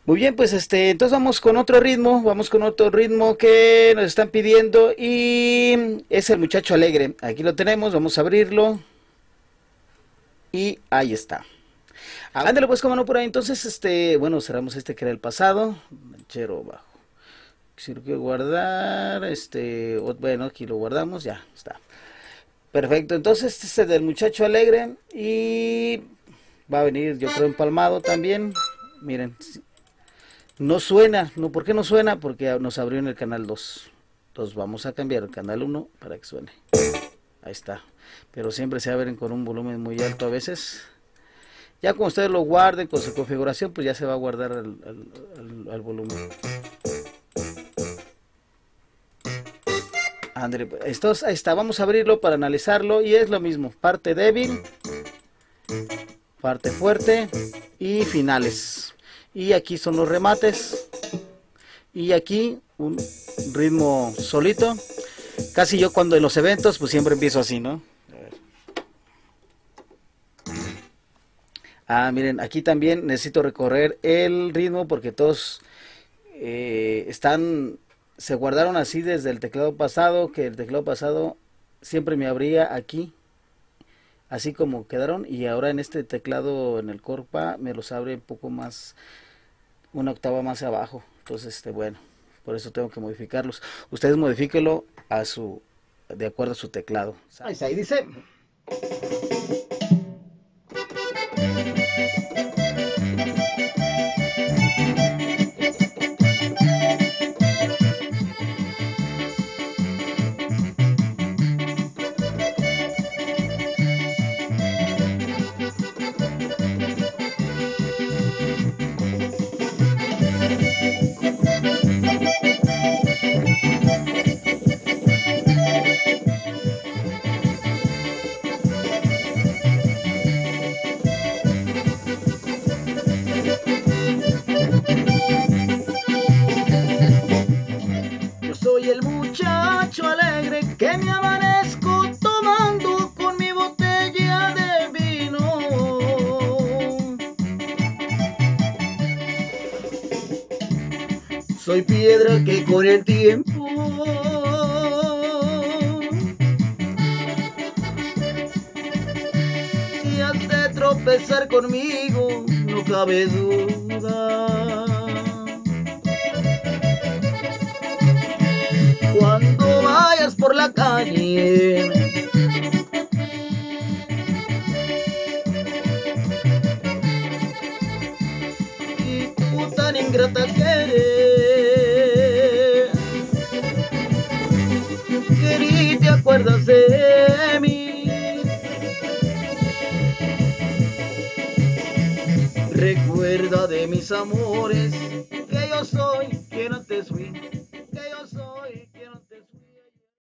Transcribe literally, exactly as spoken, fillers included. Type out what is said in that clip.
Muy bien, pues este, entonces vamos con otro ritmo, vamos con otro ritmo que nos están pidiendo y es el muchacho alegre. Aquí lo tenemos, vamos a abrirlo y ahí está. Ándale pues, como no por ahí, entonces este, bueno, cerramos este que era el pasado, manchero bajo. Si lo quiero guardar, este, bueno, aquí lo guardamos, ya está. Perfecto, entonces este es el del muchacho alegre y va a venir yo creo empalmado también. Miren, no suena, no, ¿por qué no suena? Porque nos abrió en el canal dos. Entonces vamos a cambiar el canal uno para que suene. Ahí está. Pero siempre se abren con un volumen muy alto a veces. Ya cuando ustedes lo guarden con su configuración, pues ya se va a guardar al, al, al, al volumen. André, estos, ahí está, vamos a abrirlo para analizarlo y es lo mismo. Parte débil, parte fuerte y finales. Y aquí son los remates. Y aquí un ritmo solito. Casi yo cuando en los eventos pues siempre empiezo así, ¿no? A ver. Ah, miren, aquí también necesito recorrer el ritmo porque todos eh, están, se guardaron así desde el teclado pasado, que el teclado pasado siempre me abría aquí, así como quedaron, y ahora en este teclado en el Corpa me los abre un poco más, una octava más abajo. Entonces, este, bueno, por eso tengo que modificarlos. Ustedes modifíquenlo a su, de acuerdo a su teclado. Ahí, ahí dice. Soy el muchacho alegre que me amanezco tomando con mi botella de vino. Soy piedra que con el tiempo si has de tropezar conmigo, no cabe duda. Cuando vayas por la calle y tú tan ingrata que eres, que ni te acuerdas de mí, recuerda de mis amores que yo soy quien antes fui.